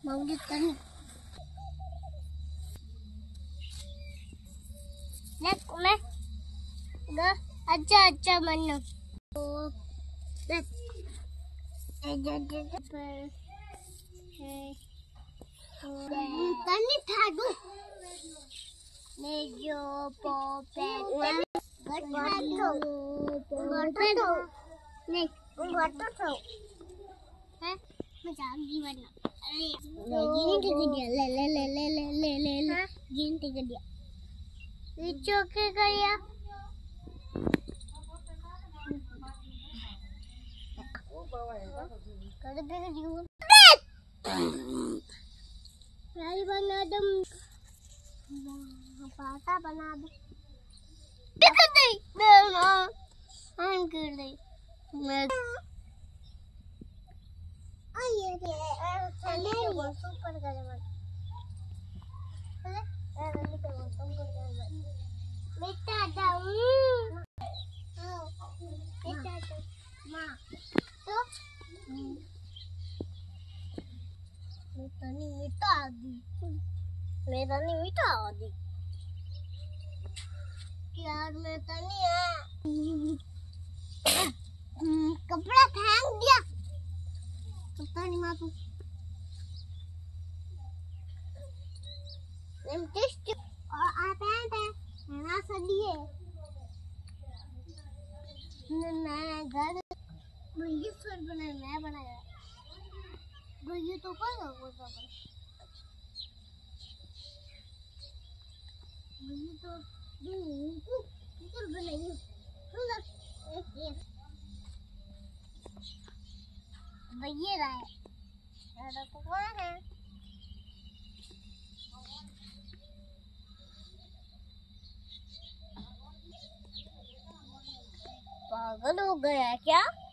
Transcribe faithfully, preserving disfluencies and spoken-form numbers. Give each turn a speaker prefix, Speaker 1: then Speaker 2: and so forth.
Speaker 1: मंगी तनी देख मैं ग अच्छा अच्छा मन्नू तो देख ए जे जे पर है तनी थाडू ने जो पोपे गट्टो गट्टो ने गट्टो है मैं जागी वरना अरे गिन के दिया ले ले ले ले ले ले ले ले गिन के दिया ये चौके गया कर दे दियो फ्राई बना दम पाता बना दो टिक दे मैं हम कर दे मैं ये चले वो सुपर करे मत है ए रंडी पे वो सुपर करे मत बेटा दाऊ हां बेटा तो मां तो मैं तनी मीठा आदि मैं तनी मीठा आदि यार मैं तनी है कपड़ा फेंक दिया पता नहीं माँ तू हम टेस्ट और आप हैं पे ना सदी है मैं घर मुझे स्वर बनाया मैं बनाया मुझे तो कौन होगा सब मुझे तो ये बनाई भैया रहा है मेरा तो कौन है पागल हो गया क्या।